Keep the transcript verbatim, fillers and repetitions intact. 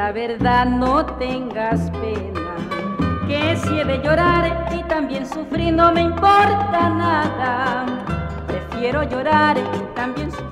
la verdad no tengas pena, que si he de llorar y también sufrir no me importa nada. Prefiero llorar y también sufrir